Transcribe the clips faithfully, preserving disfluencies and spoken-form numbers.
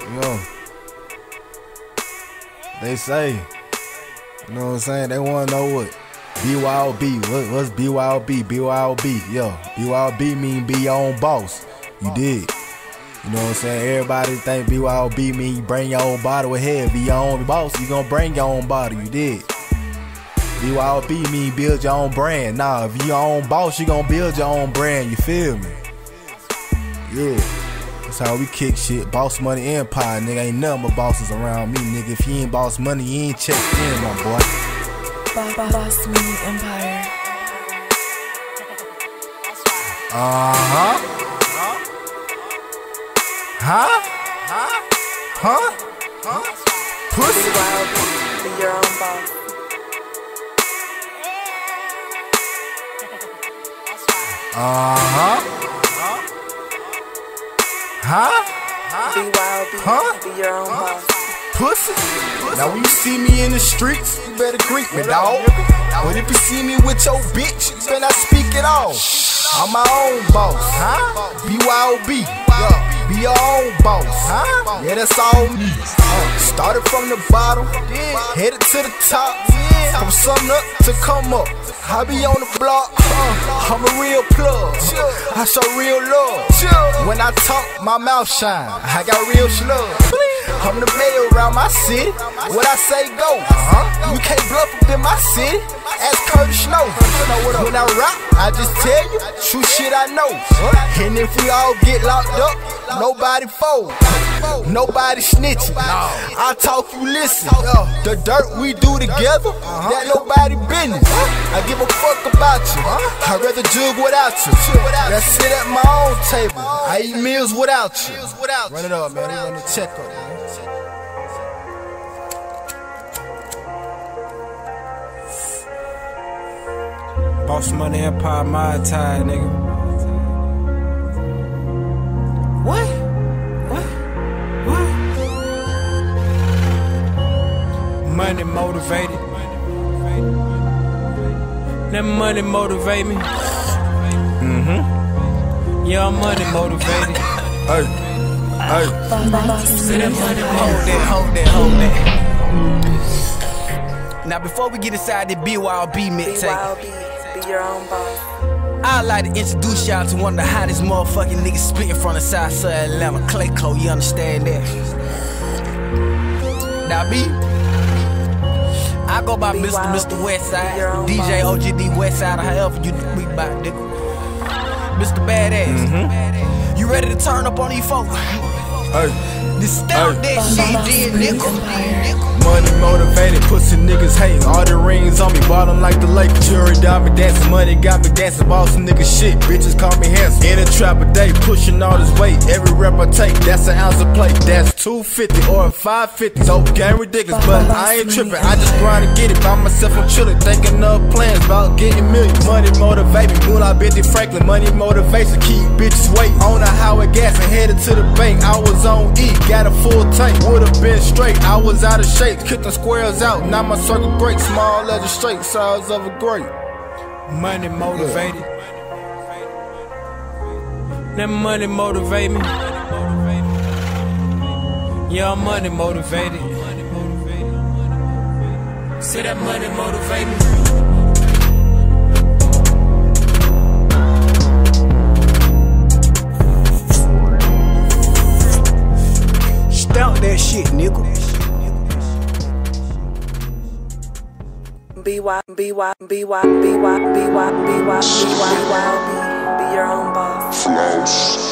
Yo, they say, you know what I'm saying? They want to know what B Y O B. What, what's B Y O B? B Y O B. Yo, B Y O B mean be your own boss. You dig? You know what I'm saying? Everybody think B Y O B mean you bring your own bottle ahead. Be your own boss. You gonna bring your own bottle. You dig? B Y O B mean build your own brand. Nah, if you your own boss, you gonna build your own brand. You feel me? Yeah. That's how we kick shit. Boss Money Empire, nigga. Ain't nothing but bosses around me, nigga. If you ain't boss money, you ain't checked in, my boy. Boss Money Empire. Uh-huh. Huh? Huh? Huh? Huh? Pussy. Be wild, be your own boss. Uh-huh. Huh? Be wild, be, Huh? be your own boss. Pussy. Now when you see me in the streets, you better greet me, dawg. But if you see me with your bitch, you better not speak at all. I'm my own boss, huh? B Y O B. Yeah. Be your own boss, huh? Yeah, that's all me. Uh, started from the bottom, headed to the top. From sun up to come up. I be on the block, uh, I'm a real plug. I show real love. When I talk, my mouth shine. I got real slug. I'm the mayor around my city. What I say go. Uh-huh. You can't bluff up in my city. Ask Curtis Snow. When I rap, I just tell you true shit I know. And if we all get locked up, nobody fold. Nobody snitching. I talk, you listen. The dirt we do together, that nobody business. I give a fuck about you. I'd rather jug without you. I sit at my own table. I eat meals without you. Run it up, man. We run the check up, man. Boss Money Empire, my tie, nigga. What? What? What? Money motivated. That money motivate me. Mm-hmm. Yeah, money motivated. Hey, hey. Say that money, hold that, hold that, hold that. Now before we get inside the B Y O B Be mixtape, wild, be, be your own boss. I'd like to introduce y'all to one of the hottest motherfucking niggas spitting from the south side of Atlanta, Clay Clo, you understand that? Now B, I go by Be Mister wild, Mister be- Westside, be your own D J boss. O G D Westside, or however you speak about, nigga. Mister Badass, Mm-hmm. you ready to turn up on these folks? Hey. This style that shit, did, nigga. Money motivated, pussy niggas hating. All the rings on me, bottom like the lake. Jury diamond dancing, money got me dancing. Boss nigga shit, bitches call me handsome. In a trap a day, pushing all this weight. Every rep I take, that's an ounce of plate. That's two fifty or five fifty. So game ridiculous, but I ain't tripping. I just grind to get it. By myself, I'm chillin', thinking of plans about getting millions. Money motivate me, Moolah Bentley Franklin. Money motivation, keep bitches waiting. On a highway gas and headed to the bank. I was on E, got a full tank. Would've been straight, I was out of shape. Kick them squares out, now my circle great. Small leather straight, size of a grape. Money motivated. That money motivate me. Yeah, money motivated. Say that money motivate me. Stamp that shit, nigga. Be wild, be wild, be wild, be wild, be wild, be wild, be wild, be, be your own boss. Floss.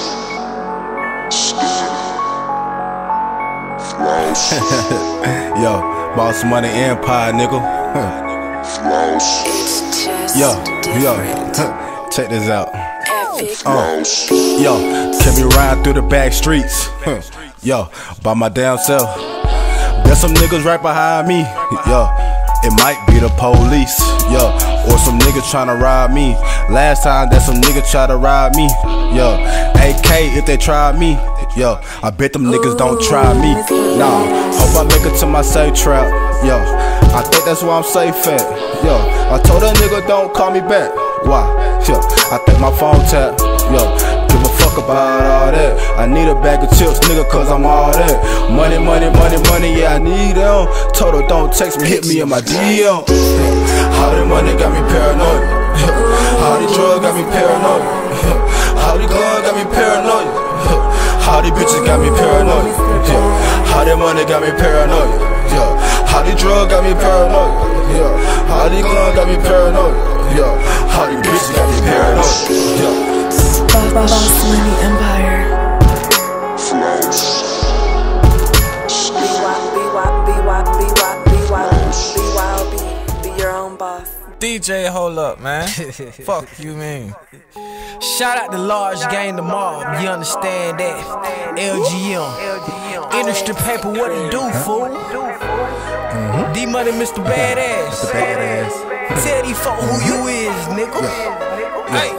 Floss. Yo, Boss Money Empire, nigga. Floss. It's just Yo, yo, different. check this out. Epic. Uh, yo, can me ride through the back streets. Yo, by my damn self. There's some niggas right behind me. Yo, it might be the police. Yo, or some niggas tryna rob me. Last time that some niggas try to rob me. Yo, A K if they try me. Yo, I bet them niggas don't try me. Nah, hope I make it to my safe trap. Yo, I think that's why I'm safe at. Yo, I told that nigga don't call me back. Why? Yo, I think my phone tap. Yo, give a fuck about all that. I need a bag of chips, nigga, cause I'm all that. Money, money, money, money, yeah, I need them. Total, don't text me, hit me in my D M. All the money got me paranoid. All the drugs got me paranoid. All the guns got me paranoid. All the bitches got me paranoid. All the money got me paranoid. All the drugs got me paranoid. All the guns got me paranoid. All the bitches got me paranoid. Boss Money Empire. Be your own boss. D J, hold up, man. Fuck you, mean. Shout out to Large Gang, the mob. You understand that? L G M. Industry paper, what it do, fool? Mm-hmm. D Money, Mister Badass. Mister Badass. Tell these folk who you is, nigga. Yeah. Hey.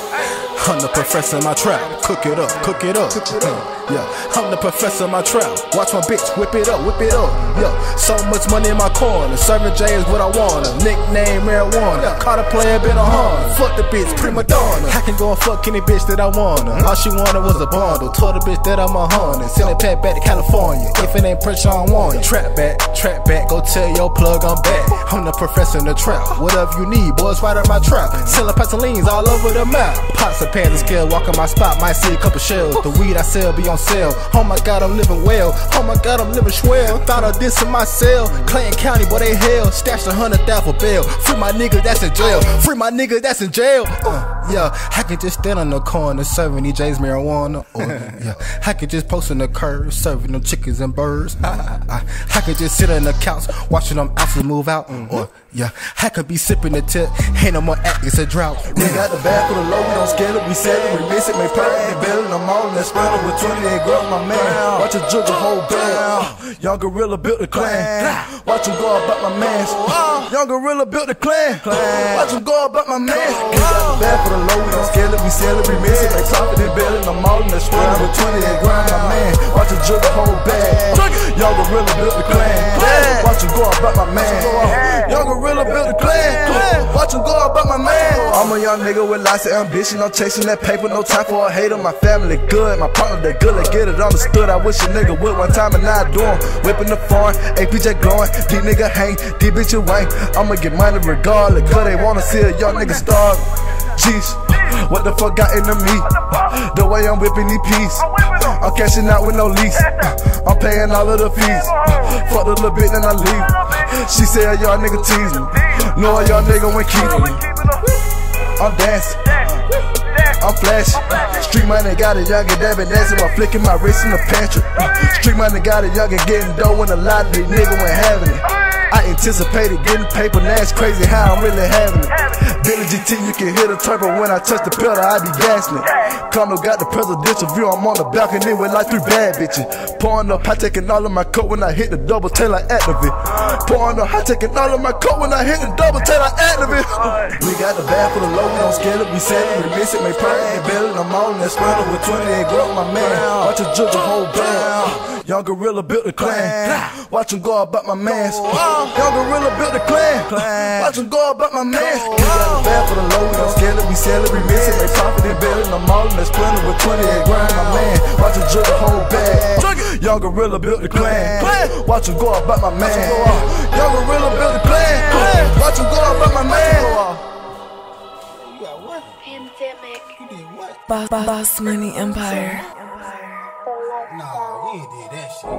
I'm the professor in my trap, cook it up, cook it up. Yeah, I'm the professor in my trap. Watch my bitch whip it up, whip it up. Yeah, so much money in my corner. Serving J is what I want. Nickname marijuana. Caught a player, been a Honda. Fuck the bitch, prima donna. I can go and fuck any bitch that I wanna. All she wanted was a bundle. Told the bitch that I'm a Honda. Send it pack back to California. If it ain't pressure, I don't want it. Trap back, trap back. Go tell your plug I'm back. I'm the professor in the trap. Whatever you need, boys, right up my trap. Selling Pasolines all over the map. Pots of pants and scale, walk on my spot, might see a couple shells. The weed I sell be on sale. Oh my god, I'm living well. Oh my god, I'm living swell. Thought of this in my cell. Clayton County, boy, they hell. Stashed a hundred thousand for bail. Free my nigga that's in jail. Free my nigga that's in jail. Uh, yeah, I can just stand on the corner serving E J's marijuana. Or, yeah, I can just post in the curb serving them chickens and birds. I, I, I could just sit on the couch watching them ounces move out. Or yeah, I could be sipping the tip. Ain't no more act, it's a drought. We got the bag for the low, we don't scale it, we sell it, we miss it, make purr in the belly, I'm all in that sprinter with twenty-eight grams, my man. Watch a judge a whole bag. Young gorilla built the clan. Watch him go about my mans. Young gorilla built the clan. Watch him go about my mans. We got the bag for the low, we don't scale it, we sell it, we miss it, make profit in the belly, I'm all in that sprinter with twenty-eight grams, my man. Watch a judge a whole bag. Young gorilla built the clan. Watch him go about my man. Young gorilla built the clan. Watch him go about my man. I'm a young nigga with lots of ambition. I'm chasing that paper, no time for a hater. My family good, my partner they good. Let's get it understood. I wish a nigga would one time and now I do him. Whipping the foreign, A P J glowing. D nigga hang, D bitch you ain't. I'ma get money regardless, cause they wanna see a young nigga starve. Jeez, what the fuck got into me? The way I'm whipping these peas. I'm cashing out with no lease. I'm paying all of the fees. Fuck a little bit then I leave. She said y'all nigga tease me. No, y'all nigga won't keep me. I'm dancing, I'm flashing. Street money got a youngin' that been dancing while flicking my wrist in the pantry. Street money got a youngin' getting dough when a lot of these niggas went having it. I anticipated getting paper, now it's crazy how I'm really having it. Billy G T, you can hear the turbo when I touch the pedal, I be gassing it. Condo got the presidential view, I'm on the balcony with like three bad bitches. Pouring up, high taking all of my coat when I hit the double tail like Activate. Pouring up, high taking all of my coat when I hit the double tail like Activate. We got the bag for the low, we don't scale it, we sell it, we miss it, make purr in the belly, I'm all in that sprinter with twenty-eight grams, my man. Watch a judge a whole bag. Young gorilla built the clan. Watch him go about my mans. Young gorilla built the clan. Watch him go about my mans. We got the bag for the low, we don't scale it, we sell it, we miss it, make profit in belly, I'm all in that sprinter with twenty-eight grams, my man. Watch him judge a whole bag. Young gorilla built the clan. Watch him go about my man. Young gorilla built the clan. Watch him go about my man. Boss, Boss Money Empire. Nah, you ain't did that shit.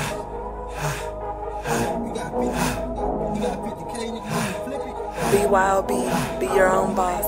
You got fifty, you got fifty K, you can flip it. Be wild, be, be your own boss.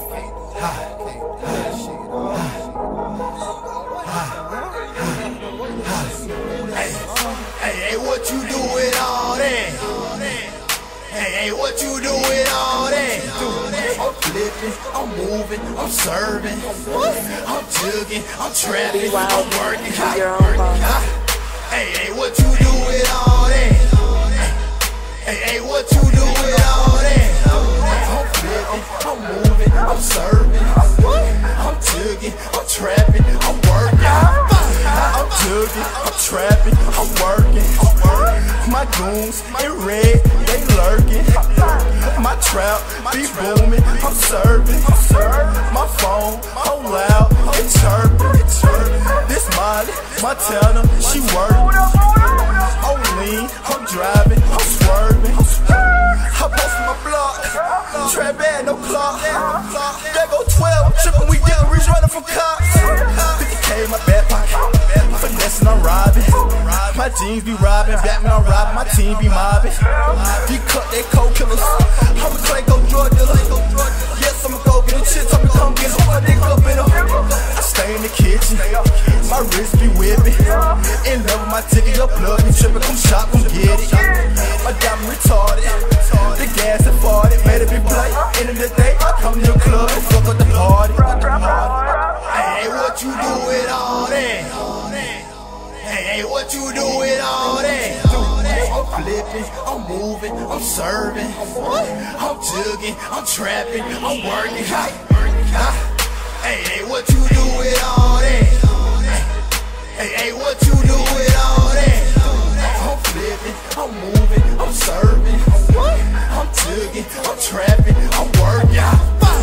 Hey, hey, hey, what you do with all that? Hey, hey, what you do with all that? I'm flipping, I'm moving, I'm serving, I'm jugging, I'm trapping, Be wild, I'm working. be your own boss. Hey, hey, what you do with all that? Hey, hey, what you do with all that? I'm flipping, I'm moving, I'm serving, I'm jugging, I'm trapping, I'm working. I'm jugging, I'm trapping, I'm working. My goons in red, they lurking. My trap be booming, I'm serving. My phone, I'm loud, it's chirping. This Molly, my Montana, she working. I'm lean, I'm driving, I'm swerving. I post my block, trap bad, no clock. There go twelve, I'm tripping, we getting rich running from cops. fifty K in my back pocket, finessing, I'm robbing. My jeans be robbing, Batman, I'm robbing, my team be mobbing. You cut they cold killers, I'm a Clayco drug dealer. Yes, I'ma go get a chick, tell me come get some, my nigga up in her. I stay in the kitchen, my wrist be whipping. In love with my ticket, your blood be tripping, come shop, come get it. My diamond retarded, the gas and farted, made a big play. End of the day, I come to the club and fuck with the party. Hey, what you do with all that? Hey, what you do with all that? I'm flipping, I'm moving, I'm serving. I'm jugging, I'm trapping, I'm working. Hey, hey, what you do with all that? Hey, hey, what you do with all that? I'm flipping, I'm moving, I'm serving. I'm jugging, I'm trapping, I'm working.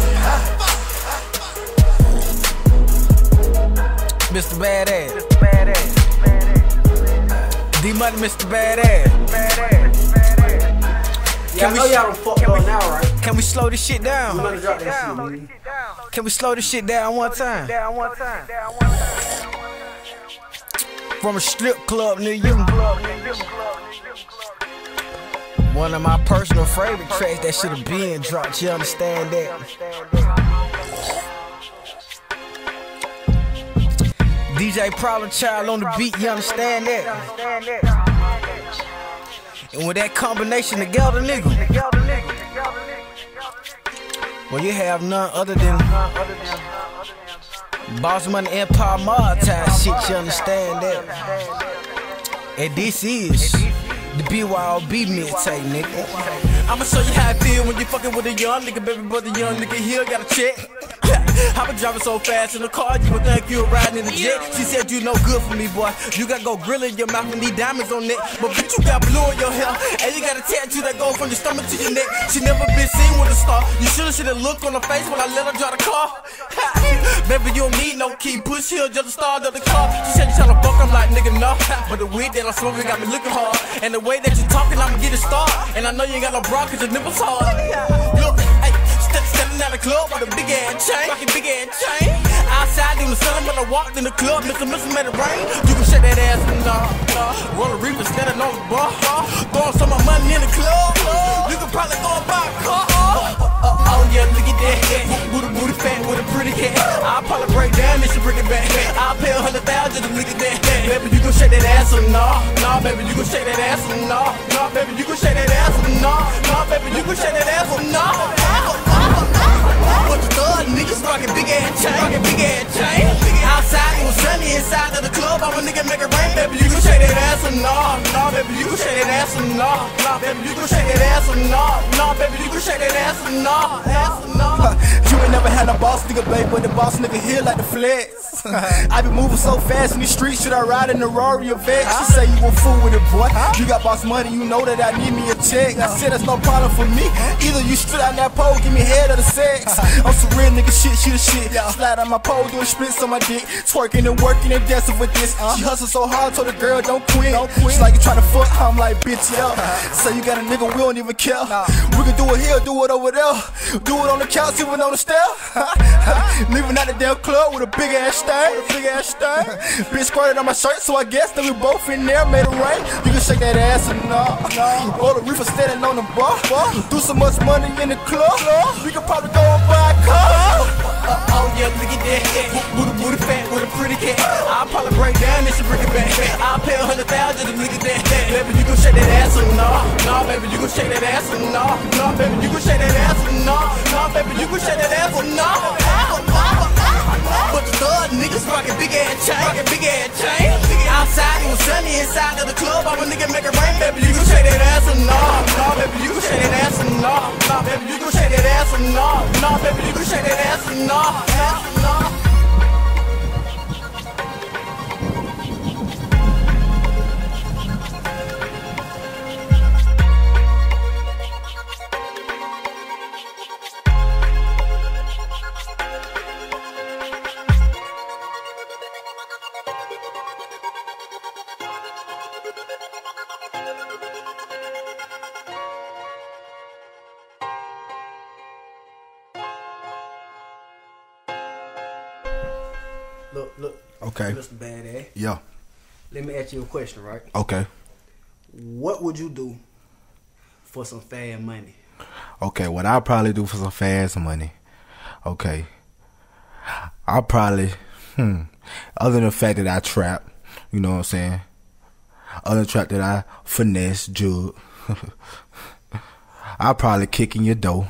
Mister Badass. Mister Badass. D-Money, Mister Badass. Yeah, I know y'all done fucked up now, right? Can we slow this shit down? I'm gonna drop that shit, man. Can we slow this shit down one time? From a strip club near you. One of my personal favorite tracks that should have been dropped. You understand that? D J Problem Child on the beat, you understand that? And with that combination together, nigga, well, you have none other than Boss Money Empire Mob type shit, you understand that? And this is the B Y O B mixtape, nigga. I'ma show you how I feel when you fucking with a young nigga, baby brother, young nigga here, got a check. I been driving so fast in the car, you would think you were riding in the jet. She said you no good for me, boy. You got go grill in your mouth and need diamonds on it. But bitch, you got blue in your hair, and you got a tattoo that go from your stomach to your neck. She never been seen with a star. You should've seen the look on her face when I let her drive the car. Baby, you don't need no key. Push here, just the start of the car. She said you tryna fuck, I'm like, nigga, no. But the weed that I'm smoking got me looking hard. And the way that you talking, I'ma get it started. And I know you ain't got no bra, cause your nipples hard. Look, hey, step, stepping out the club with a big ass chain. Big ass chain. Outside doing the sun, but I walked in the club, Mister Mister made it rain. You can shake that ass, nah, nah. Roll a reaper standing on the bar, throwing some of my money in the club. You can probably go and buy a car. Oh, oh, oh yeah, look at that. Booty, booty fat with a pretty cat. I'll probably break down and she bring it back. I'll pay a hundred thousand to look at that. Baby, you gon' shake that ass or nah? Nah, baby, you gon' shake that ass or nah? Nah, baby, you gon' shake that ass or nah? Nah, baby, you gon' shake that ass or nah? What the thug niggas rockin' big ass chain, rockin' big ass chain. Outside it was sunny, inside of the club, I'm a nigga make it rain. Baby, you gon' shake that ass or nah? Nah, baby, you gon' shake that ass or nah? Nah, baby, you gon' shake that ass or nah? Nah, baby, you gon' shake that ass or nah? Ass or nah? You ain't never had a boss nigga, babe, but the boss nigga here like the flex. I be moving so fast in these streets, should I ride in the Rari or Vex? She say you a fool with it, boy. You got boss money, you know that I need me a check. I said that's no problem for me. Either you straight out that pole, give me head or the sex. I'm some real nigga shit, she the shit. Slide on my pole, doing splits on my dick. Twerking and working and dancing with this. She hustle so hard, told the girl don't quit. She like you tryna fuck, I'm like bitch, yeah. Say you got a nigga, we don't even care. We can do it here, do it over there. Do it on the couch, even on the stair. Leaving out the damn club with a big ass stain, with a big ass stain. Bitch squirted on my shirt, so I guess that we both in there, made it rain. You can shake that ass or nah. Roll the reefer standing on the bar. Do so much money in the club, we could probably go and buy a car. Uh, oh yeah, look at that. Booty, booty fat with a pretty cat. I'll probably break down and she bring it back. I'll pay a hundred thousand to look at that. Baby, you gon' shake that ass or nah? Nah, baby, you gon' shake that ass or nah? Nah, baby, you gon' shake that ass or nah? Nah, baby, you gon' shake that ass or nah? But the thug niggas rockin' big ass chain, rockin' big ass chain. Outside it was sunny, inside of the club, I'm a nigga make it rain. Baby, you gon' shake that ass or nah? Nah, baby, you gon' shake that ass or nah? Nah, baby, you gon' shake that ass or nah? Nah, baby, you gon' shake that ass or nah? Ass or nah? Look, look. Okay. Mister Badass. Yeah. Let me ask you a question, right? Okay. What would you do for some fast money? Okay, what I'll probably do for some fast money. Okay. I'll probably, hmm, other than the fact that I trap, you know what I'm saying? Other than the fact that I finesse, jug, I'll probably kick in your door.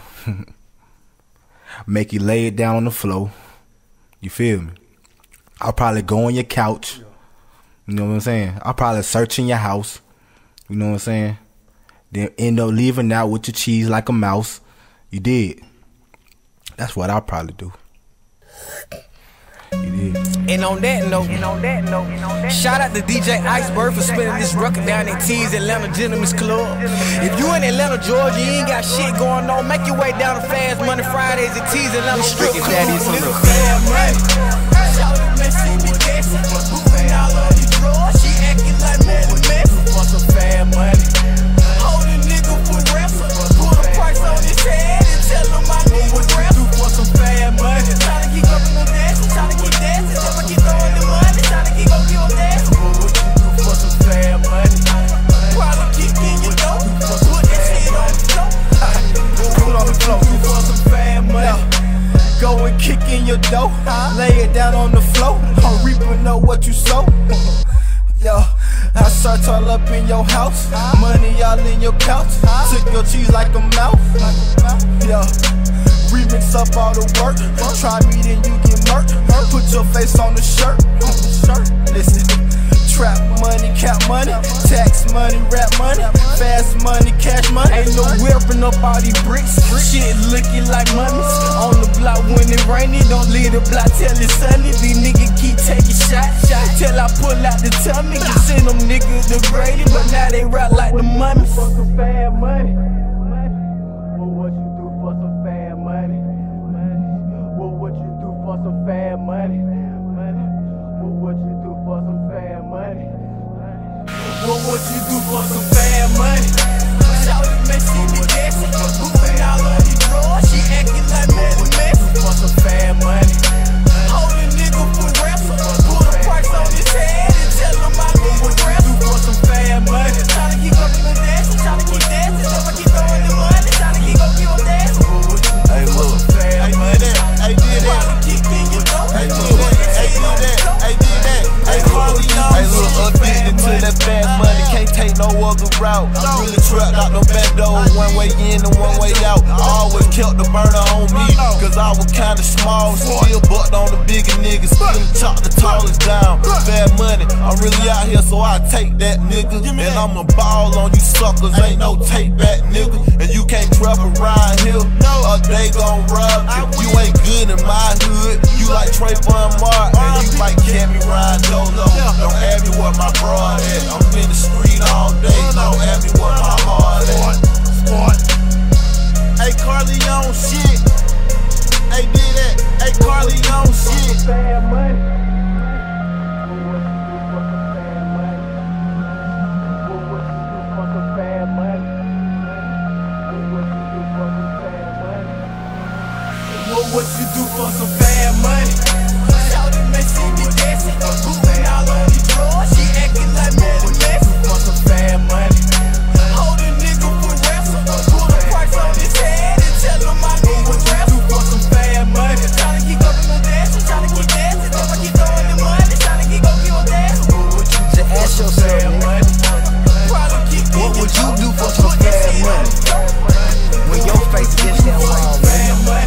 Make you lay it down on the floor. You feel me? I'll probably go on your couch. You know what I'm saying? I'll probably search in your house. You know what I'm saying? Then end up leaving out with your cheese like a mouse. You did. That's what I'll probably do. You did. And on that note, and on that note, shout out to D J Iceberg for spinning this record down at T's Atlanta Gentlemen's Club. If you in Atlanta, Georgia, you ain't got shit going on, make your way down to Fast Money Fridays at T's Atlanta Strip Club. Daddy's on the Fast Money. Shout out to Messi, the Cassie, moving all of these drawers. She acting like Melly Messi for some fast money. Hold a nigga for wrestler, put a price on his head and tell him I need a wrestler for some fast money. Tryna keep up in the dancing, tryna keep dancing, never keep throwing the money, tryna keep up your dancing. What you do for some fast money? Probably kick in your door, put that shit on the floor. Put on the floor. For some fast money. Go and kick in your dough, lay it down on the floor. I'm reaping know what you sow. Yo, I search all up in your house, money all in your couch. Took your cheese like a mouth. Yo, remix up all the work. Try me then you get murked. Put your face on the shirt. Listen, trap money, cap money, tax money, rap money, fast money, cash money. Ain't no whipping up all these bricks. Shit looking like mummies. On the block when it rainy, don't leave the block till it's sunny. These niggas keep taking shots, shots till I pull out the tummy. Can send them niggas to Grady, but now they rap like the mummies. For some fast money. What would you do for some fast money? What would you do for some fast money? What would you do for some fast money? What would you do for some fast money? Shout out to Messi, the Cassie, moving all of these drawers. She acting like Melly Messi for some fast money. Hold a nigga for wrestler, put a price on his head and tell him I need a wrestler for some fast money. Tryna keep up in the dancing, tryna keep dancing, never keep throwing the money, tryna keep up your dancing. Hey, look, fast money. I did that. Kick in your door. I did that. I did that. I did that. Hey, look, hey, look, addicted to that fast money. Can't take no other route. I'm really trapped out the back door. One way in and one way out. I always kept the burner on me, cause I was kinda small. Still bucked on the bigger niggas. Still chop the tallest down. Fast money, I'm really out here, so I take that nigga. And I'ma ball on you suckers. Ain't no take back, nigga. And you can't trap around here. A day gon' rob you. You ain't good in my hood. You like Trayvon Martin, and you like Cameron Dolo. Don't ask me where my broad at. I'm in the street all day. Don't ask me where my heart at. Hey, Carleone shit. Hey, did that. Hey, Carleone shit. Fast money. What would you do for some fast money? Shout out Messi, the Cassie, moving all of these drawers. She acting like Melly Messi for some fast money. Hold a nigga for wrestler, put a price on his head and tell him I need a wrestler for some fast money. Tryna keep up in the dancing, tryna keep dancing, never keep throwing the money, tryna keep up your dancing. Just ask yourself, money. What would you do for some fast money? When your face against that wall, man.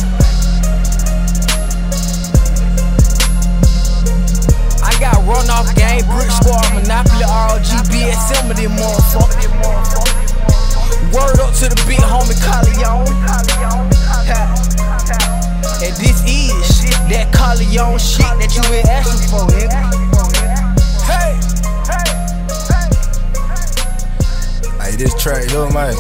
Runoff game, brick squad, Monopoly, R G, B S M of them motherfuckers. Word up to the big homie Carleone. And this is that Carleone shit that you been asking for, nigga. Hey, Hey, this track here, man.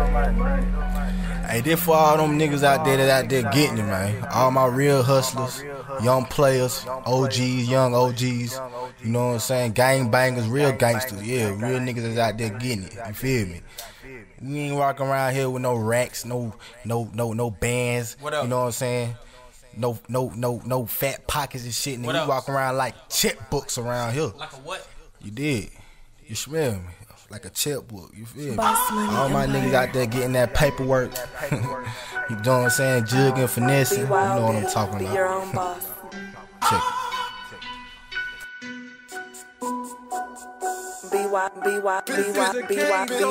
Hey, this for all them niggas out there that out there getting it, man. All my real hustlers, young players, O Gs, young O Gs. You know what I'm saying? Gang bangers, real gangsters. Yeah, real niggas that's out there getting it. You feel me? We ain't walking around here with no racks, no, no, no, no bands. You know what I'm saying? No, no, no, no fat pockets and shit. Nigga, you walk around like checkbooks around here. Like a what? You did. You smell me? Like a checkbook. You feel me? Boss Money All my Empire. niggas out there getting that paperwork. You know what I'm saying? Jugging, finessing. You know what I'm talking Be your about. own boss. Check it. B Y B Y B Y B Y B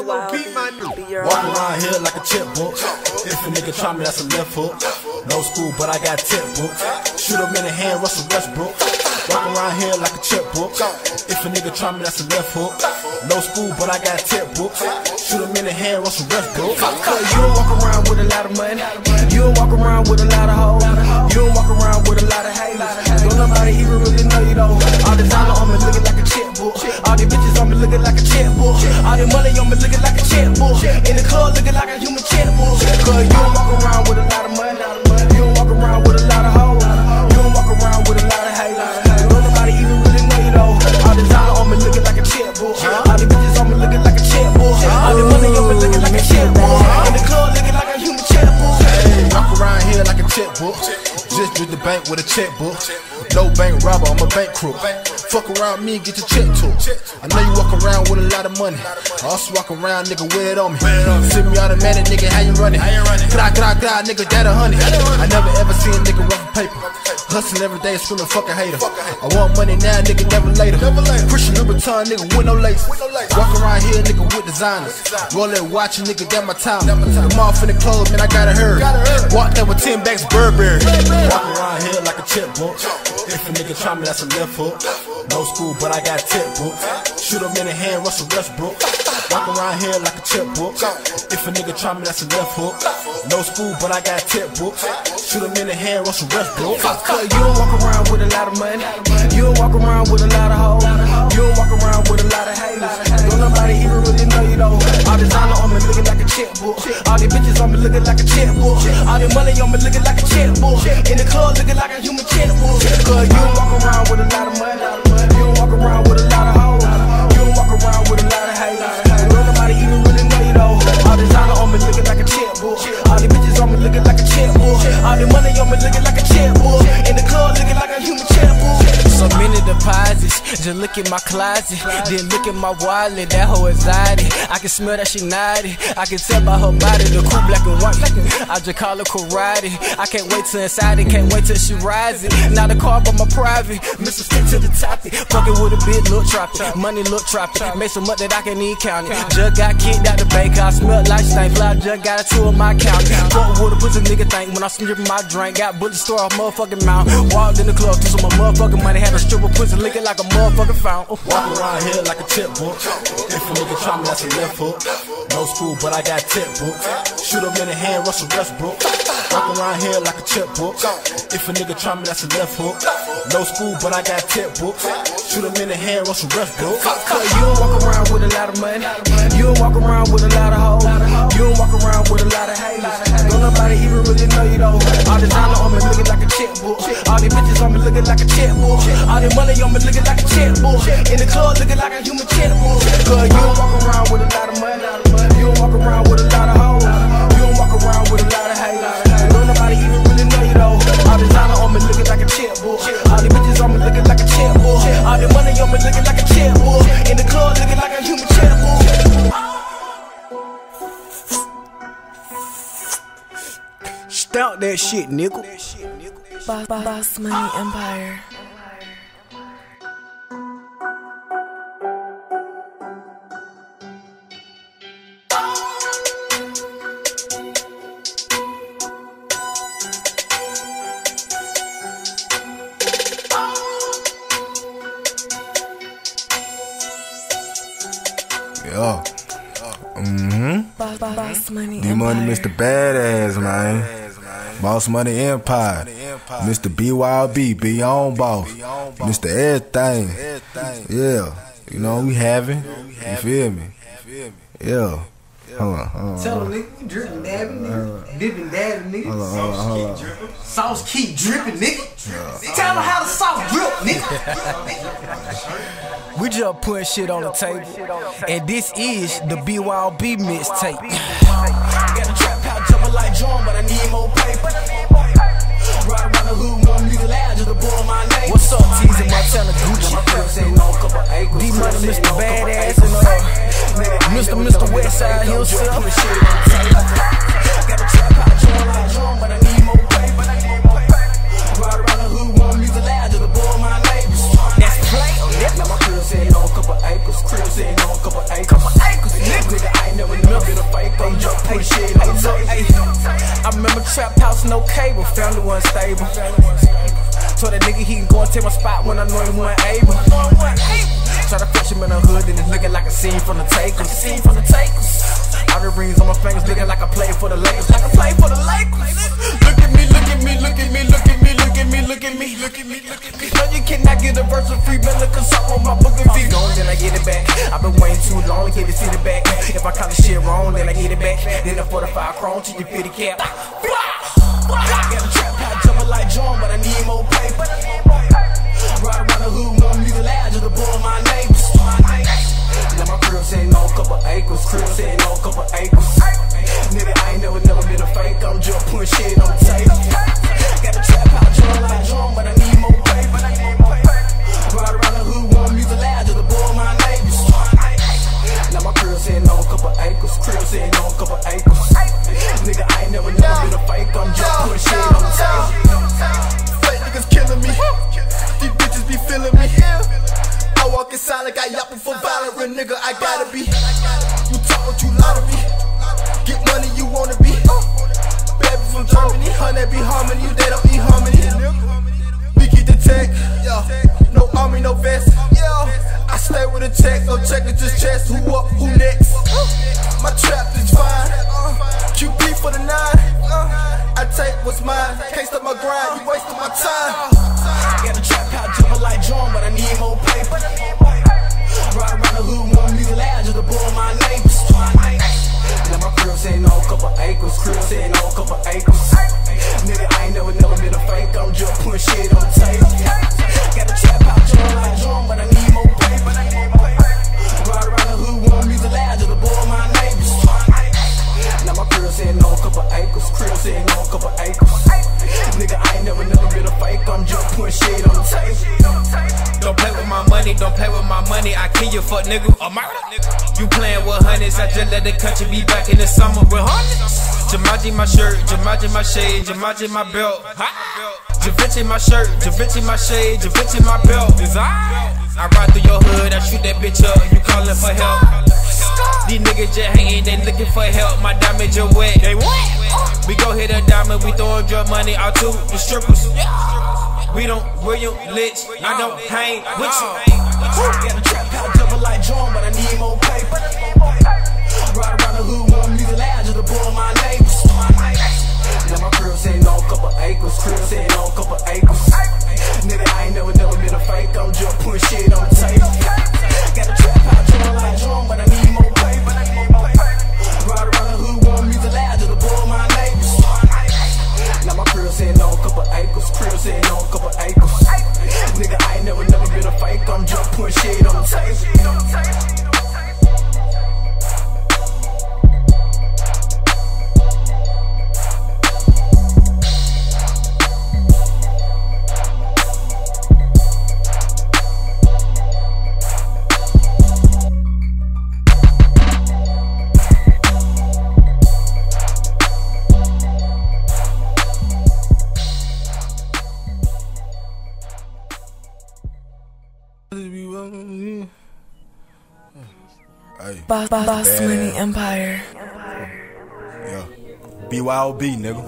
Y Be your Walk own boss. around here like a checkbook. If a nigga try me, that's a left hook. No school, but I got tip book. Shoot him in the hand, Russell Westbrook. Walk around here like a checkbook. If a nigga try me, that's a left hook. No school, but I got tip book. Shoot him in the hand, Russell Westbrook. Cause you don't walk around with a lot of money. You don't walk around with a lot of hoes. You don't walk around with a lot of haters. Don't nobody even really know you though. All designer on me looking like a checkbook. All these bitches on me looking like a checkbook. All the money on me looking like a checkbook. In the club looking like a human checkbook. Cause you don't walk around with a lot of money. You don't walk around with a lot of hoes. You don't walk around with a lot of haters. Don't nobody even really know you though. All designer on me looking like a checkbook. All these bitches on me looking like a checkbook. All the money on me looking like a checkbook. In the club looking like a human checkbook. Hey, walk around here like a checkbook. Just with the bank with a checkbook. No bank robber, I'm a bank crook. Fuck around me, get your check took. I know you walk around with a lot of money. I also walk around, nigga, with it on me. Send me automatic, nigga, how you running? Gra, gra, gra, nigga, that a honey. I never ever seen a nigga rough paper. Hustling every day, screaming fucking hater. I want money now, nigga, never later. Christian Louboutin, nigga, with no lace. Walk around here, nigga, with designers. Roll that watch, nigga, that my time. I'm off in the clothes, man, I gotta hurry. Walk there with ten bags Burberry. Walk around here like a checkbook. If a nigga try me, that's a left hook. No school, but I got tip book. Shoot him in the hand, Russell Westbrook. Walk around here like a checkbook. If a nigga try me, that's a left hook. No school, but I got tip book. Shoot him in the hand, Russell Westbrook. Cause you don't walk around with a lot of money. You don't walk around with a lot of hoes. You don't walk around with a lot of haters. Don't nobody even really know you though. All designer on me looking like a checkbook. All these bitches on me looking like a checkbook. All the money on me looking like a checkbook. In the club looking like a human checkbook. Cause you don't walk around with a lot of money. You don't walk around with a lot of hoes. You don't walk around with a lot of haters. Don't nobody even really know you though. All designer on me looking like a checkbook. All these bitches on me looking like a checkbook. All the money on me looking like a checkbook. In the club looking like a human checkbook. So many deposits, just look at my closet. Then look at my wallet, that whole anxiety. I can smell that she naughty. I can tell by her body, the cool black and white. I just call her karate. I can't wait till inside it, can't wait till she rise it. Now the car but my private, Mister Stick to the topic. Fucking with a bit, look tropic. Money look tropic. Make some money that I can even count it. Just got kicked out the bank, I smell like stank. Fly just got a two of my account. Fuck with a pussy nigga think when I snip my drink. Got bullet store off motherfucking mouth. Walked in the club, threw some of my motherfucking money. Had a stripper pussy licking like a motherfucking fountain. Walk around here like a checkbook. If a nigga try me, that's a left hook. No school, but I got tip book. Shoot him in the hand, Russell Westbrook. Walk around here like a checkbook. If a nigga try me, that's a left hook. No school, but I got tip book. Shoot him in the hand, Russell Westbrook. Cause you don't walk around with a lot of money. You don't walk around with a lot of hoes. You don't walk around with a lot of haters. Don't nobody even really know you though. All designer on me looking like a checkbook. All these bitches on me looking like a checkbook. All the money on me looking like a checkbook. In the club looking like a human checkbook. Cause you don't walk around with a lot of money. You don't walk around with a lot of hoes. You don't walk around with a lot of haters. Don't nobody even really know you though. All designer on me looking like a checkbook. All the bitches on me looking like a checkbook. All the money on me looking like a checkbook. In the club looking like a human checkbook. Stout that shit, nickel. Boss, Boss Money Empire. Yeah. Mm-hmm. Boss, Boss Money D Money, Empire. Mister Badass, man. Boss Money Empire. Mister B Y B, be your own boss. Mister Everything. Yeah. You know we having. You feel me? Yeah. Hold on, hold on. Tell them, nigga, we dripping, dabbing, nigga. Dipping, dabbing, nigga. Hold on, hold on, hold on. Sauce keep dripping, nigga. Tell them how the sauce drip, nigga. We just putting shit on the table, and this is the B Y B mixtape. Got a trap house double like drum, but I need more paper. Ride around the hood, want music loud, just to boil my name. What's up, T's and Montana Gucci? D-Money, Mister Badass, and uh, Mister Mister Westside himself. Got a trap house, joint like drum, but I need more paper. Ride around the hood, want music loud, just to boil my neighbors. That's play. Now my crib sitting on a couple acres, crib sitting on a couple acres. Couple acres, nigga, I ain't never never been a fake, I'm just putting shit on the table. I remember trap house, no cable, family wasn't stable. Told that nigga he can go and take my spot when I know he wasn't able. Try to fix him in the hood and it's looking like a scene from the Takers. Scene from the Takers. All the rings on my fingers looking like I played for the Lakers. Like I played for the Lakers. Look at me, look at me, look at me, look at me, look at me, look at me, look at me, look at me. No, you cannot get a verse for free, but look us up on my book and feet. Gone, then I get it back. I've been waiting too long to get to see the back. If I call the shit wrong, then I get it back. Then I forty-five chrome to your fifty cap. Got a trap house jumping like John, but I need more paper. Ride around the hood, want music loud, just to boil my neighbors. Now my crib sitting on a couple acres, crib sitting on a couple acres. Nigga, I ain't never, never been a fake, I'm just putting shit on the table. Got a trap house jumping like John, but I need more paper. Ride around the hood, want music loud, just to boil my neighbors. Now my crib sitting on a couple acres, crib sitting on a couple acres. Nigga, I ain't never, never been a fake, I'm just putting shit on the table. Fake niggas killing me, these bitches be feeling me. I walk inside like I yapping for violent, real nigga, I gotta be. You talk what you lie to me, get money you wanna be. Baby from Germany, honey be harmony, they don't eat harmony. We keep the tech, no army, no vest. I stay with a check, no check, it's just chest. Who up, who next? My trap is fine, Q P for the nine. I take what's mine, can't stop my grind, you wasting my time. Got a trap house jumping like John, but I need more paper. Ride around the hood, want music loud, just to boil my neighbors. Now my crib sitting on a couple acres, crib sitting on a couple acres. Nigga, I ain't never, never been a fake, I'm just putting shit on the table. Got a trap house jumping like John, but I need more paper. Ride around the hood, want music loud, just to boil my neighbors. Now my crib sitting on a couple acres, crib sitting on a couple acres. Nigga, I ain't never, never been a fake, I'm just putting shit on the table. Don't play with my money, don't play with my money, I kill you, fuck nigga. Oh my nigga. You playing with hundreds, I just let the country be back in the summer with hundreds. Jamaji my shirt, Jamaji my shade, Jamaji my belt. Javinci my shirt, Javinci my shade, Javinci my belt. Is I? I ride through your hood, I shoot that bitch up, you callin' for help. These niggas just hatin', they looking for help, my diamonds are wet. They wet. We go hit a diamond, we throwin' drug money out to the strippers. We don't William Litch, I don't hang with you. Got a trap house jumping like John, but I need more paper. Ride around the hood, want music loud, just to boil my neighbors. Now my crib sitting on a couple acres, crib sitting on a couple acres. Nigga, I ain't never, never been a fake, I'm just putting shit on the table. Got a trap house jumping like John, but I need more paper. Ride around the hood, want music loud, just to boil my neighbors. Now my crib sitting on a couple acres, crib sitting on a couple acres. Nigga, I ain't never, never been a fake, I'm just putting shit on the table. Hey, Boss, boss, boss badass. Money Empire. Yeah, B Y O B, nigga.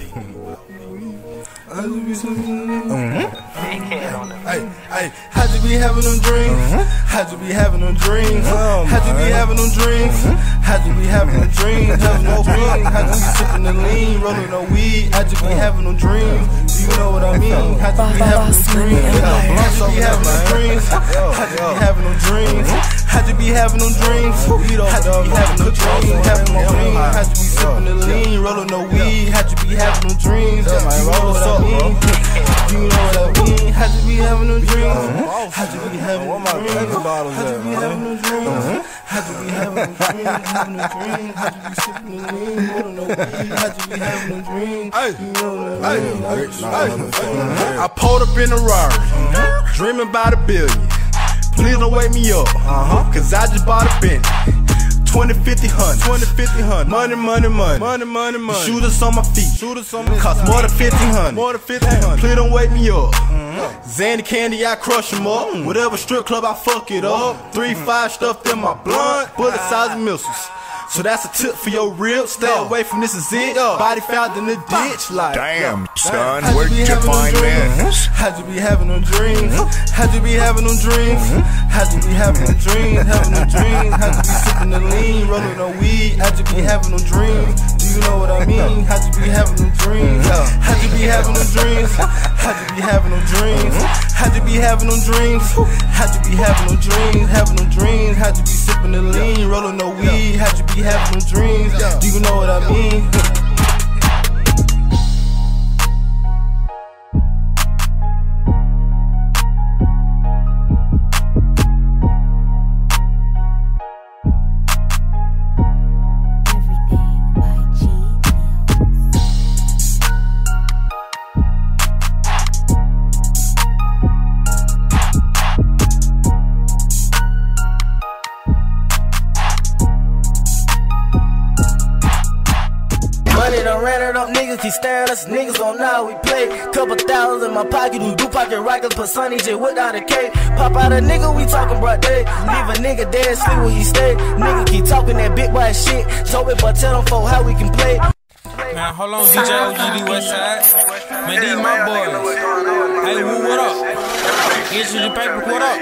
Mm-hmm. Hey, hey, how'd you be having them dreams? Mm-hmm. How'd you be having them dreams? Oh, how'd you be having them dreams? Mm-hmm. How'd you be having them dreams? Having no dreams? How'd you be sipping the lean, rolling no weed? How'd you be having them dreams? You know what I mean? How'd you be having them dreams? How'd you be having them dreams? How'd you be having them dreams? How'd you be having them dreams? How'd you be having them dreams? Having no dreams? How'd you be sipping the lean, rolling no weed? How'd you be having them dreams? You know what I mean? You know what I mean? How'd you be having them dreams? dreams? How'd you be having them dreams? How'd you be having them dreams? How'd you be having them dreams? Having them dreams? How'd you be sipping the lean? Rolling no weed? How'd you be having them dreams? You know what I mean? I pulled up in a Rari, dreaming about a billion. Please don't wake me up, cause I just bought a Bentley. twenty, fifty, one hundred. twenty, fifty, one hundred. Money, money, money. Money, money, money. Shooters on my feet. Shooters on my feet. Cost more than fifteen hundred. More than fifteen hundred. Please don't wake me up. Mm-hmm. Zandy Candy, I crush them up. Mm-hmm. Whatever strip club, I fuck it up. Mm-hmm. Three, five stuffed in my blunt. Bullet size missiles. So that's a tip for your ribs. Stay away from this is it. Body found in the ditch. Like, damn, yo, son, where'd you find this? How'd you be having them dreams? How'd you be having them dreams? How'd you be having them dreams? Having them dreams? How'd you be sipping the lean, rolling no weed? How'd you be having them dreams? Do you know what I mean? How'd you be having them dreams? How'd you be having them dreams? How'd you be having them dreams? How'd you be having them dreams? How'd you be having them dreams? Having them dreams? How'd you be sipping the lean, rolling no weed? How'd you be having them dreams? Do you know what I mean? Niggas keep staring us, niggas don't know how we play. Couple thousand in my pocket, who do pocket rockets, put Sonny J without a K. Pop out a nigga, we talking broad day. Leave a nigga dead, sleep where he stay. Nigga keep talking that big boy shit. Told me, but tell them folk how we can play. Man, hold on, D J O G D Westside. Man, these my boys. Hey, Woo, what up? Issue the paper, what up?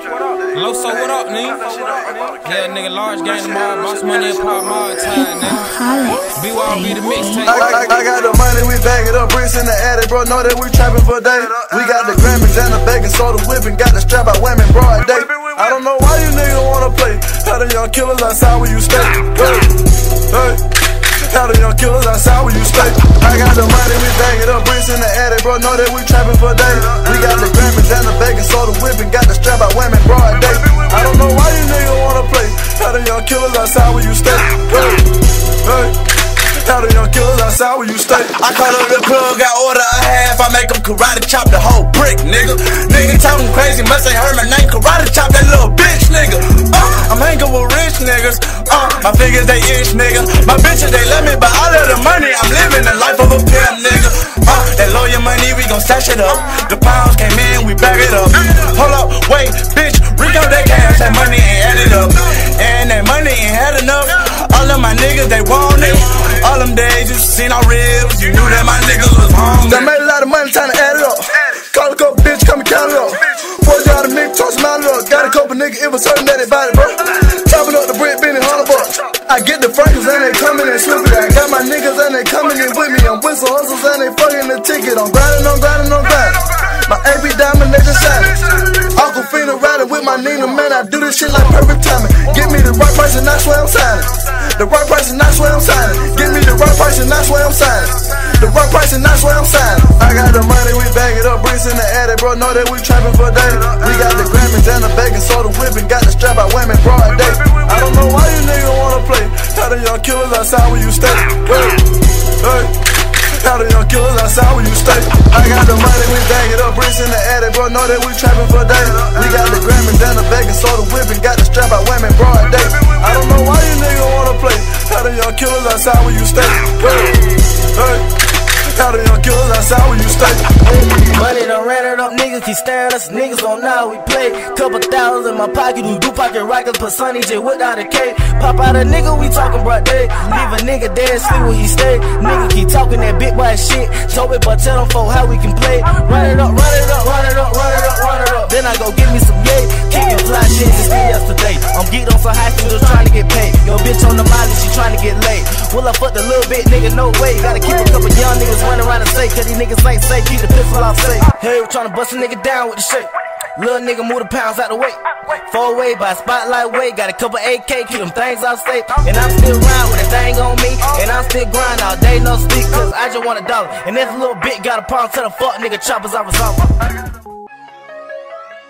Loso, what up, nigga? Yeah, nigga, large game tomorrow. Boss money and pop my time, nigga. B Y B the mixtape. I, I, I got the money, we bag it up, bricks in the attic, bro. Know that we trapping for days. We got the Grammys and the bacon soda whipping, got the strap out women broad day. I don't know why you niggas wanna play. How the young killers outside where you stay? Hey, hey. How the young killers outside where you stay? I got the money, we bag it up, bricks in the attic, bro. Know that we trapping for days. We got the Grammys and the bacon soda whipping, got the strap out women broad day. I don't know why you niggas wanna play. How the young killers outside where you stay? Hey, hey. How the young killers outside where you stay? I call up the plug, got order a half. I make them karate chop the whole brick, nigga. Nigga talking crazy, must ain't heard my name. Karate chop that little bitch, nigga. Uh, I'm hanging with rich niggas. Uh, my fingers they itch, nigga. My bitches they love me, but all of the money I'm living the life of a pimp, nigga. Uh, that lawyer money we gon' stash it up. The pounds came in, we back it up. Hold up, wait, bitch, recount that cash. That money ain't added up, and that money ain't had enough. All of my niggas they want it. All them days you seen our ribs, you knew that my niggas was hungry. They made a lot of money trying to add it up. Call a couple bitch, come and count it up. Boy, y'all the nigga, toss them out it up. Got a couple niggas, it was certain that they bought it, bro. Chopping up the brick, been in hundred bucks. I get the frankers and they coming and slipping. I got my niggas and they coming in with me. I'm with some hustles and they fucking the ticket. I'm grinding, I'm grinding, I'm grinding. My A B diamond, they just shining. Uncle Fina riding with my Nina, man. I do this shit like perfect timing. Give me the right price and I swear I'm signing. The right price and I swear I'm signing. Give me the right price and I swear I'm signing. The right price and I swear I'm signing. I got the money, we bag it up, bricks in the attic, bro. Know that we trapping for days. We got the Grammys and the bacon soda whipping, got the strap out women broad day. I don't know why you niggas wanna play. How the young killers outside where you stay? Hey, hey. How the young killers outside where you stay? I got the money, we bag it up, bricks in the attic, bro. Know that we trapping for days. We got the Grammys and the bacon soda whipping, got the strap out women broad day. I don't know why you niggas wanna play. How the young killers outside where you stay? Hey, hey. How the young killers outside where you stay? Money done ran it up, niggas keep staring us, niggas don't know how we play. Couple thousand in my pocket, who do pocket rockets, put Sonny J without a K. Pop out a nigga, we talking broad day. Leave a nigga dead, sleep where he stay. Nigga keep talking that big boy shit. Told me, but tell them folk how we can play. Run it up, run it up, run it up, run it up, run it up. Then I go give me some yay. Kicking fly shit since yesterday. I'm geeked on some high schoolers trying to get paid. Yo, bitch on the molly, she trying to get laid. Will I fuck the little bit, nigga? No way. Gotta keep a couple young niggas running around and say, cause these niggas ain't safe, keep the pistol off safe. Hey, we tryna bust a nigga down with the shit. Little nigga move the pounds out the way. Four way by spotlight way. Got a couple A K, keep them things off safe. And I'm still riding with a thing on me. And I'm still grind all day, no sleep, cause I just want a dollar. And this little bit got a problem, tell the fuck nigga choppers off his off.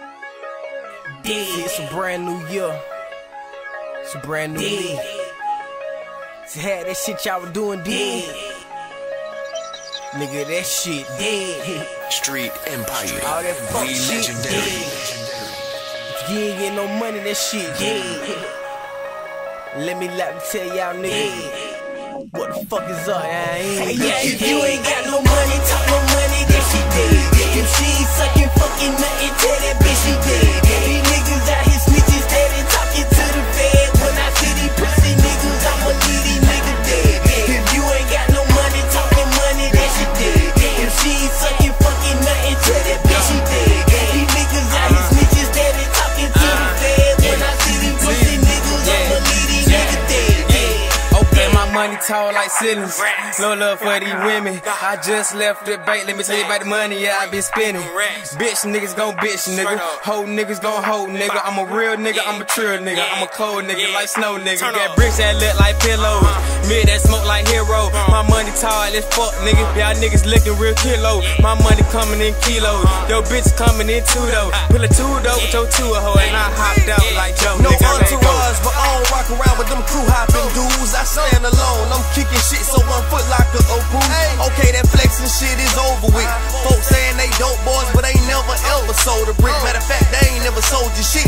dead. It's a brand new year. It's a brand new year. To have that shit y'all was doing dead. Nigga, that shit dead. Street Empire. All that fuck We shit legendary. dead. If you ain't getting no money, that shit dead. Let me let me tell y'all niggas what the fuck is up, I ain't. Hey, yeah, if you ain't got no money, talk no money, then she dead. If she ain't sucking fucking nothing, tell that bitch she dead. These niggas out here snitches, steady talking to the fed. When I see these pussy niggas, I'ma leave these niggas dead. If you ain't got no money, talking money, then she dead. If she ain't sucking fucking nothing, tell that bitch she dead. These niggas out here snitches, steady talking to the fed. When I see these pussy niggas, I'ma leave these niggas dead. Okay, my money tall like ceilings. No love for these women. I just left the bank. Let me tell you about the money, yeah, I been spending. Bitch niggas gon' bitch nigga. Hoe niggas gon' hoe nigga. I'm a real nigga, I'm a trill nigga. I'm a cold nigga like snow nigga. Got bricks that look like pillows. Mid that smoke like hero. My money tall as fuck nigga. Y'all niggas looking real kilo. My money coming in kilos. Yo bitch coming in two though. Pull a two though with your two a hoe. And I hopped out like Joe No nigga. entourage, but I don't rock around with them crew hopping dudes. I stand alone, I'm kicking shit so one foot like a Opu. Okay, that flexing shit is over with. Folks saying they dope boys, but they never ever sold a brick. Matter of fact, they ain't never sold you shit.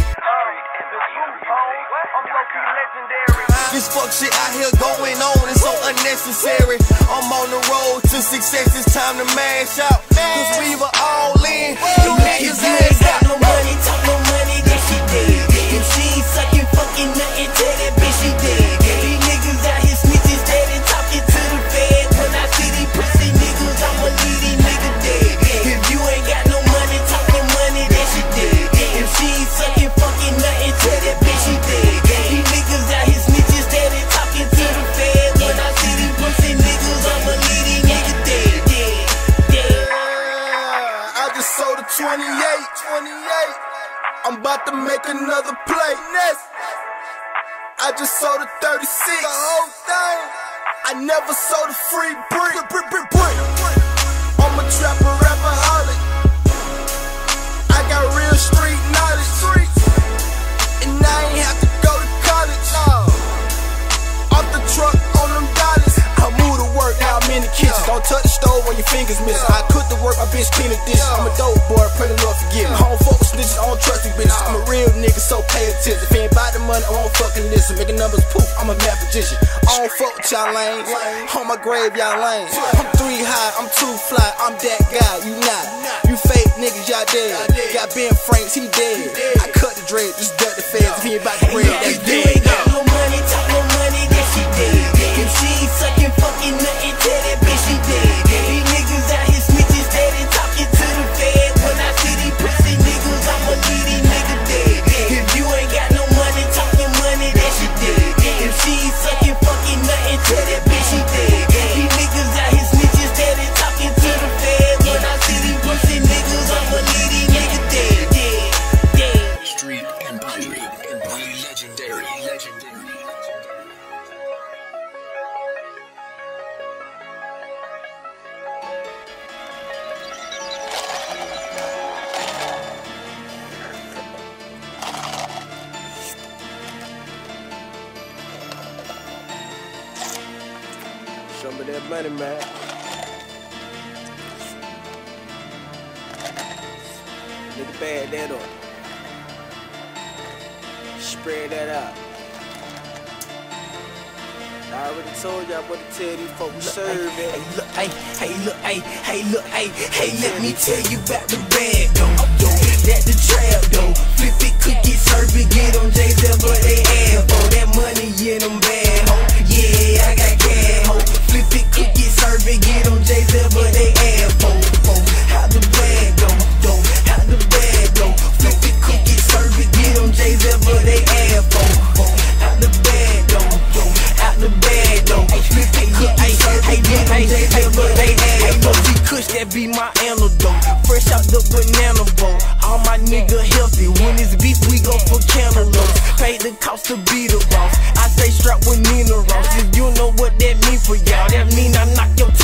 This fuck shit out here going on, it's so unnecessary. I'm on the road to success, it's time to mash out. Cause we were all in. If you ain't got no money, talk no money, then she dead. If she ain't sucking fucking nothing, tell that bitch she dead. These niggas out here snitches, steady talking to the fed. When I see these pussy niggas, I'ma leave these niggas dead. If you ain't got no money, talk no money, then she dead. If she ain't sucking fucking nothing, tell that bitch she dead. These niggas out here snitches, steady talking to the fed. When I see these pussy niggas, I'ma leave these niggas dead. I just sold a twenty-eight, twenty-eight. I'm about to make another play. I just sold a thirty-six, the whole thing. I never sold a free brick. brick, brick, brick. I'm a trapper, rapper, holic. I got real street knowledge, and I ain't have to go to college. Off the truck on them dollars. I move to work, now I'm in the kitchen. Don't touch the stove when your fingers missing. I cook the work, my bitch clean the dish. I'm a dope boy, pray the Lord forgive me. I don't fuck with snitches, I don't trust these bitches. I'm a real nigga, so pay attention. If you ain't about the money, I won't fucking listen. Making numbers poof, I'm a mathematician. I don't fuck with y'all lanes. On my grave, y'all lanes. I'm three high, I'm two fly, I'm that guy, you not. You fake niggas, y'all dead. Got Ben Franks, he dead. I cut the dread, just duck the feds. If you ain't about the bread, that's If you ain't dead. got no money, talk no money, then she dead. If she ain't sucking fucking nothing, tell that bitch she dead. These niggas out here snitches, steady talking to the fed. When I see these pussy niggas, I'ma leave these niggas dead. If you ain't got no money, talking money, then she dead. If she ain't sucking fucking nothing, tell that bitch she dead. These niggas out here snitches, steady talking to the fed. When I see these pussy niggas, I'ma leave these niggas dead. Dead. Street Empire. We legendary. Legendary. Show me that money, man. Nigga, bag that up. Spread that out. I already told y'all what to tell these folks we serve Hey, it. look, hey, hey, look, hey, hey, look, hey, hey, let me tell you about the bag, though. Yo, that the trap, though. Flip it, cook it, serve it, get on J-Zell, but they ass, ho. That money in them bad, ho. Yeah, I got cash, ho. Flip it, cook it, serve it, get on J-Zell, but they ass, ho. Ho, how the bag, though, though, how the bag, though. Flip it, cook it, serve it, get on J-Zell, but they ass, ho. Ho, how the bag, though, though, how the bag, though. Flip it, cook it, serve it, get on J-Zell, but they ass, ho. Kush, that be my antidote. Fresh out the banana boat. All my nigga healthy. When it's beef, we go for cantaloupes. Pay the cost to be the boss. I stay strapped with Nina Ross. If you know what that mean for y'all, that mean I knock your tater off.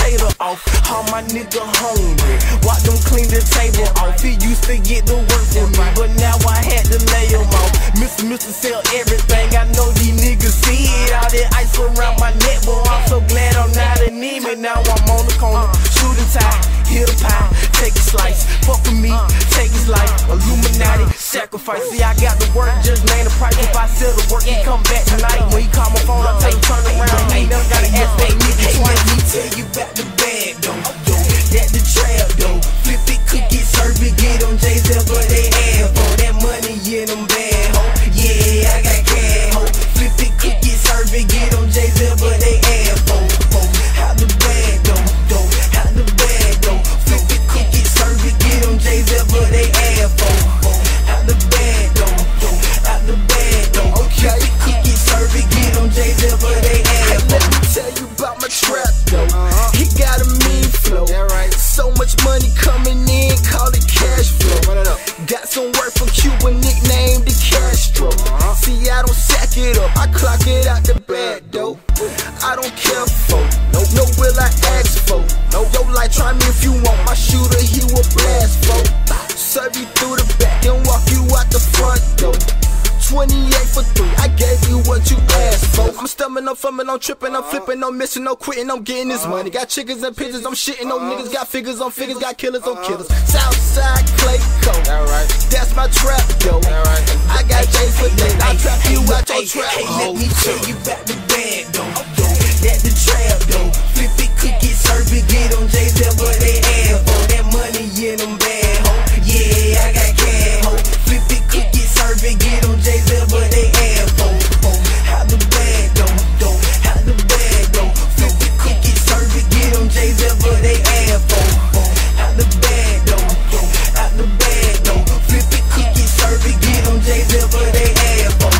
off. All my nigga hungry. Watch them clean the table off. He used to get the work for me, but now I had to lay him off. Mister Mister sell everything. I know these niggas see it. All that ice around my neck, but I'm so glad I'm not anemic. Now I'm on the corner, shooting tie, hit a pie, take a slice. Fuck with me, take his life. Illuminati, sacrifice. See, I got the work, just name the price. If I sell the work, he come back tonight. When he call my phone, I tell him turn around. Ain't never gotta ask that nigga twice. Let me tell you about the bag though, that the trap though. Flip it, cook it, serve it, get on J's up, but they have for that money in them bad ho. Yeah, I got cash ho. Flip it, cook it, serve it, get on J's up, but they have for. How the bag though, though, how the bag though. Flip it, cook it, serve it, get on J's up, but they have for. How the bag though, though, how the bag though. Flip it, cook it, serve it, get on J's up, but they have for. Let me tell you about my trap though. He got a mean flow. So much money coming in, call it cash flow. Got some work from Cuba, nicknamed the Castro. See, I don't sack it up, I clock it out the bag though. I don't care for, no, no will I ask for. No, yo, like try me if you want, my shooter he will blast for. Serve you through the back and walk you out the front door. twenty-eight for three, I gave you what you asked for. I'm stumbling, I'm fumbling, I'm tripping, I'm flipping, I'm missing, no quitting, I'm getting this money. Got chickens and pigeons, I'm shitting on niggas. Got figures on figures, got killers on killers. Southside Clayco, that's my trap, yo. I got J's for days, I trap you out your trap. Hey, let me tell you about the bag though, that the trap though. Flip it, cook it, serve it, get on J's up, but they have for that money in them bad ho. Yeah, I got cash ho. Flip it, cook it, serve it, get on J's up, but they have for. How the bag though, though, how the bag though. Flip it, cook it, serve it, get on J's up, but they have for. How the bag though, though, how the bag though. Flip it, cook it, serve it, get on J's up, but they have for.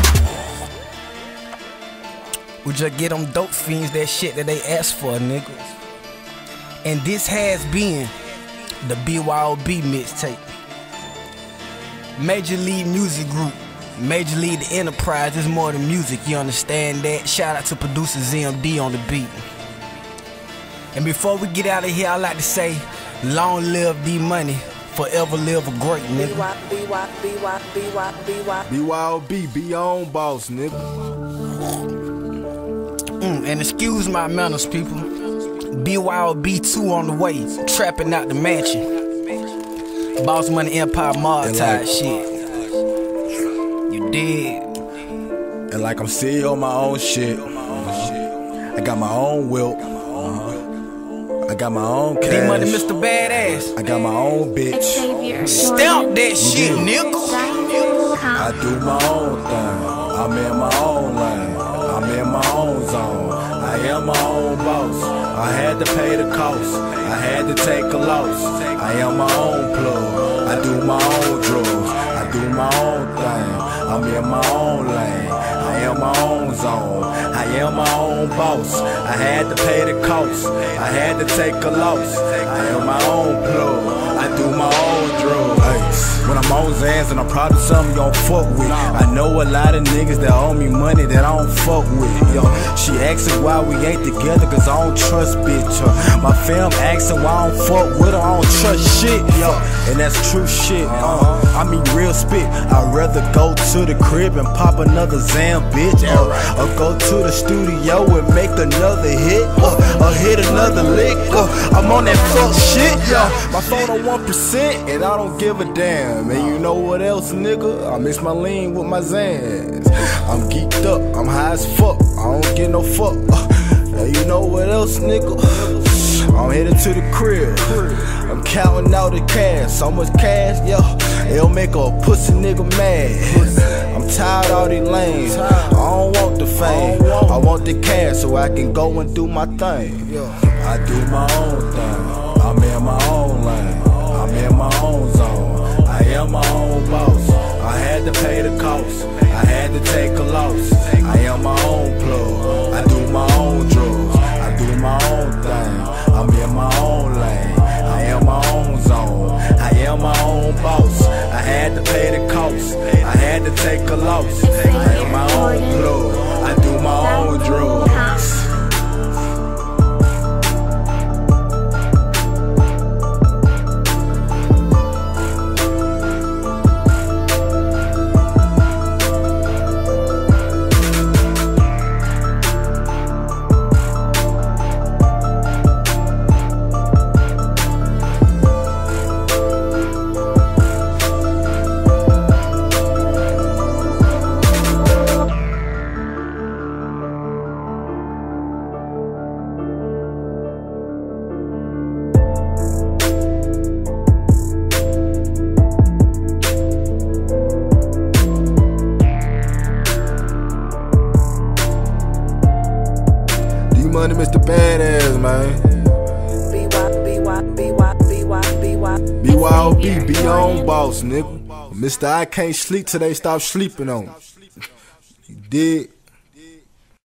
We just get them dope fiends that shit that they ask for, nigga. And this has been the B Y O B mixtape. Major League Music Group, Major League the Enterprise. Is more than music, you understand that? Shout out to producer Z M D on the beat. And before we get out of here, I like to say, long live D Money, forever live a great nigga. B Y B Y B Y B Y B Y B Y O B, be your own boss, nigga. Mm, and excuse my manners, people. B Y O B two on the way, trapping out the mansion. Boss Money Empire Mod type shit. You did. And like I'm C E O of my own shit. I got my own will. I got my own cash. D Money Mister Badass. I got my own bitch. Stamp that shit, nigga. I do my own thing. I'm in my own lane. I'm in my own zone. I am my own boss. I had to pay the cost. I had to take a loss. I am my own plug. I do my own drugs. I do my own thing. I'm in my own lane. I am my own zone. I am my own boss. I had to pay the cost. I had to take a loss. I am my own plug. I do my own drugs. When I'm on Zans and I'm proud of something you don't fuck with. I know a lot of niggas that owe me money that I don't fuck with. Yo, she asking why we ain't together cause I don't trust bitch. Yo, my fam asking why I don't fuck with her, I don't trust shit. Yo, and that's true shit. Uh, I mean real spit. I'd rather go to the crib and pop another Zam bitch. Uh, or go to the studio and make another hit. Uh, or hit another lick. Uh, I'm on that fuck shit. Yo, my phone on one percent and I don't give a damn. And you know what else, nigga? I mix my lean with my Zans. I'm geeked up, I'm high as fuck. I don't get no fuck. Uh, and you know what else, nigga? I'm headed to the crib. I'm counting out the cash. So much cash, yo, it'll make a pussy nigga mad. I'm tired of all these lanes. I don't want the fame. I want the cash so I can go and do my thing. I do my own thing. I'm in my own lane. I'm in my own zone. I am my own boss. I had to pay the cost. I had to take a loss. I am my own plug. I do my own drugs. I do my own thing. I'm in my own lane. I am my own zone. I am my own boss. I had to pay the cost. I had to take a loss. I am my own plug. I do my own drugs. Wild B, be your own boss, nigga. Mister I can't sleep till they stop sleeping on me. You dig?